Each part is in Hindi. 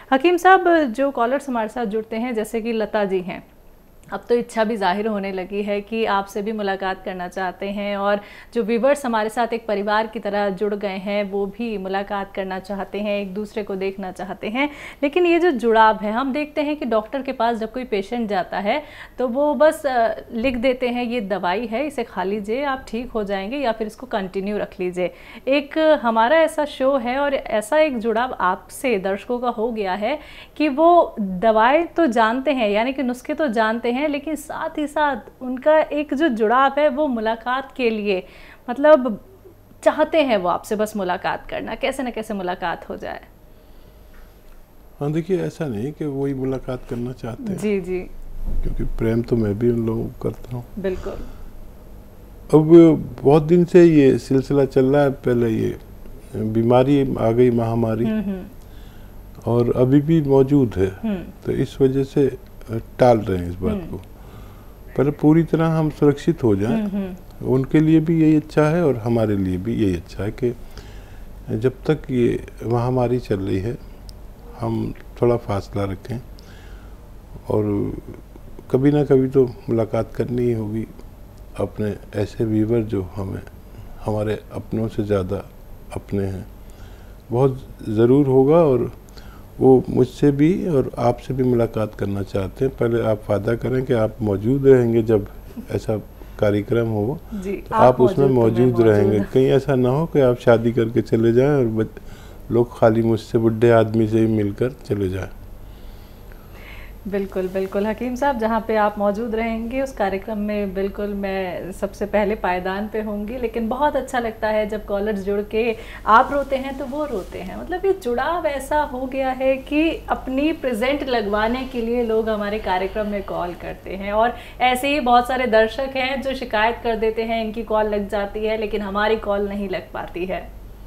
हकीम साहब, जो कॉलर्स हमारे साथ जुड़ते हैं, जैसे कि लता जी हैं, अब तो इच्छा भी ज़ाहिर होने लगी है कि आपसे भी मुलाकात करना चाहते हैं, और जो व्यूवर्स हमारे साथ एक परिवार की तरह जुड़ गए हैं वो भी मुलाकात करना चाहते हैं, एक दूसरे को देखना चाहते हैं। लेकिन ये जो जुड़ाव है, हम देखते हैं कि डॉक्टर के पास जब कोई पेशेंट जाता है तो वो बस लिख देते हैं ये दवाई है, इसे खा लीजिए, आप ठीक हो जाएंगे, या फिर इसको कंटिन्यू रख लीजिए। एक हमारा ऐसा शो है और ऐसा एक जुड़ाव आपसे दर्शकों का हो गया है कि वो दवाई तो जानते हैं, यानी कि नुस्खे तो जानते हैं, लेकिन साथ ही साथ उनका एक जो जुड़ाव है वो मुलाकात के लिए, मतलब चाहते हैं वो आपसे बस मुलाकात करना, कैसे न कैसे मुलाकात हो जाए। हाँ देखिए, ऐसा नहीं कि वही मुलाकात करना चाहते हैं। जी जी। क्योंकि प्रेम तो मैं भी उन लोगों को करता हूँ। बिल्कुल। अब बहुत दिन से ये सिलसिला चल रहा है। पहले ये बीमारी आ गई, महामारी, और अभी भी मौजूद है, तो इस वजह से टाल रहे हैं इस बात को। पहले पूरी तरह हम सुरक्षित हो जाएं, उनके लिए भी यही अच्छा है और हमारे लिए भी यही अच्छा है कि जब तक ये महामारी चल रही है हम थोड़ा फासला रखें, और कभी ना कभी तो मुलाकात करनी ही होगी अपने ऐसे व्यूवर जो हमें हमारे अपनों से ज़्यादा अपने हैं। बहुत ज़रूर होगा, और वो मुझसे भी और आपसे भी मुलाकात करना चाहते हैं। पहले आप वादा करें कि आप मौजूद रहेंगे जब ऐसा कार्यक्रम हो, तो आप उसमें मौजूद रहेंगे। कहीं ऐसा ना हो कि आप शादी करके चले जाएं और लोग खाली मुझसे बुढ़े आदमी से ही मिलकर चले जाएं। बिल्कुल बिल्कुल हकीम साहब, जहाँ पे आप मौजूद रहेंगे उस कार्यक्रम में बिल्कुल मैं सबसे पहले पायदान पे होंगी। लेकिन बहुत अच्छा लगता है जब कॉलर्स जुड़ के आप रोते हैं तो वो रोते हैं। मतलब ये जुड़ाव ऐसा हो गया है कि अपनी प्रेजेंट लगवाने के लिए लोग हमारे कार्यक्रम में कॉल करते हैं, और ऐसे ही बहुत सारे दर्शक हैं जो शिकायत कर देते हैं इनकी कॉल लग जाती है लेकिन हमारी कॉल नहीं लग पाती है।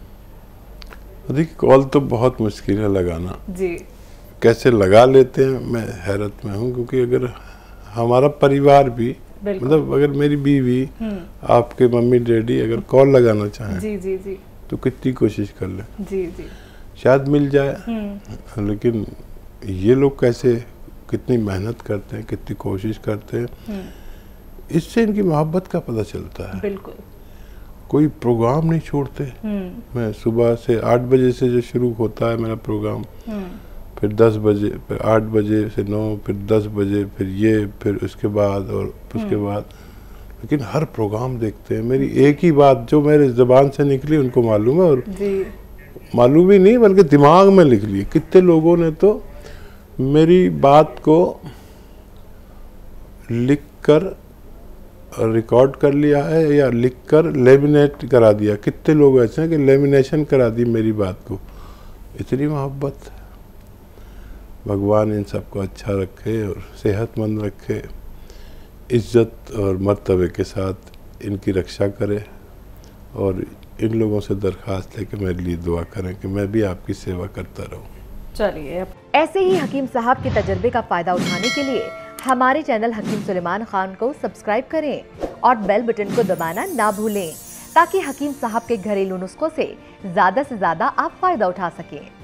देखिए, कॉल तो बहुत मुश्किल है लगाना जी। कैसे लगा लेते हैं, मैं हैरत में हूँ। क्योंकि अगर हमारा परिवार भी, मतलब अगर मेरी बीवी, आपके मम्मी डैडी अगर कॉल लगाना चाहें, जी जी जी, तो कितनी कोशिश कर लें, जी जी, शायद मिल जाए। लेकिन ये लोग कैसे, कितनी मेहनत करते हैं, कितनी कोशिश करते हैं, इससे इनकी मोहब्बत का पता चलता है। बिल्कुल। कोई प्रोग्राम नहीं छोड़ते। मैं सुबह से 8 बजे से जो शुरू होता है मेरा प्रोग्राम, फिर 10 बजे, फिर 8 बजे से 9, फिर 10 बजे, फिर ये, फिर उसके बाद और उसके बाद, लेकिन हर प्रोग्राम देखते हैं। मेरी एक ही बात जो मेरे ज़बान से निकली उनको मालूम है, और मालूम ही नहीं बल्कि दिमाग में लिख ली। कितने लोगों ने तो मेरी बात को लिख कर रिकॉर्ड कर लिया है या लिख कर लेमिनेट करा दिया। कितने लोग ऐसे हैं कि लेमिनेशन करा दी मेरी बात को। इतनी मोहब्बत। भगवान इन सबको अच्छा रखे और सेहतमंद रखे, इज्जत और मर्तबे के साथ इनकी रक्षा करे, और इन लोगों से दरख्वास्त है कि मेरे लिए दुआ करें कि मैं भी आपकी सेवा करता रहूं। चलिए, ऐसे ही हकीम साहब के तजर्बे का फ़ायदा उठाने के लिए हमारे चैनल हकीम सुलेमान खान को सब्सक्राइब करें और बेल बटन को दबाना ना भूलें, ताकि हकीम साहब के घरेलू नुस्खों से ज़्यादा आप फ़ायदा उठा सकें।